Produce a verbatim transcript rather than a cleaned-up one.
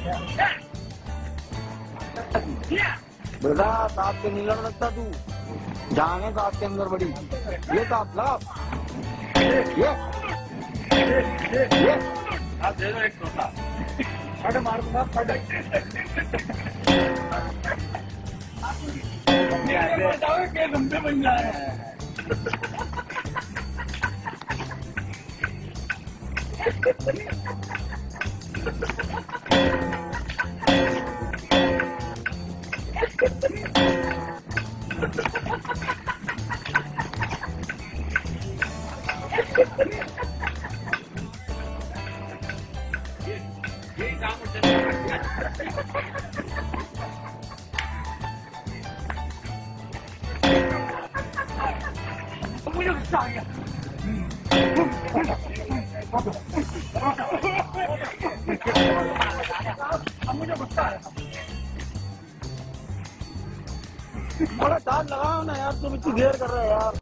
बेटा सांप के नहीं लड़ सकता तू, जान है सांप के अंदर बड़ी। ये सांप लाभ ये ये ये आप दे दो एक टोटा फट मार दूंगा फट। के लंबे बन जाए मुझे गुस्सा आ गया। मुझे गुस्सा आया। बड़ा टाइम लगाओ ना यार, तुम इतनी देर कर रहे हो यार।